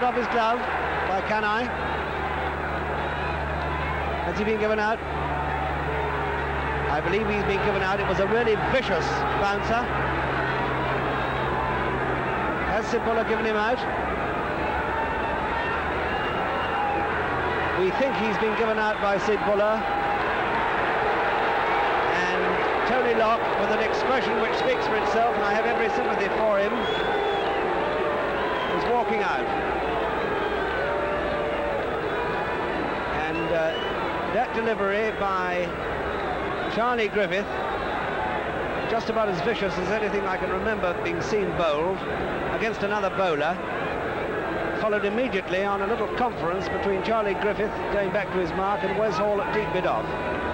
pulled off his glove by Kanai. Has he been given out? I believe he's been given out. It was a really vicious bouncer. Has Sid Buller given him out? We think he's been given out by Sid Buller. And Tony Locke, with an expression which speaks for itself, and I have every sympathy for him, is walking out. And that delivery by Charlie Griffith, just about as vicious as anything I can remember being seen bowled against another bowler, followed immediately on a little conference between Charlie Griffith going back to his mark and Wes Hall at deep mid-off.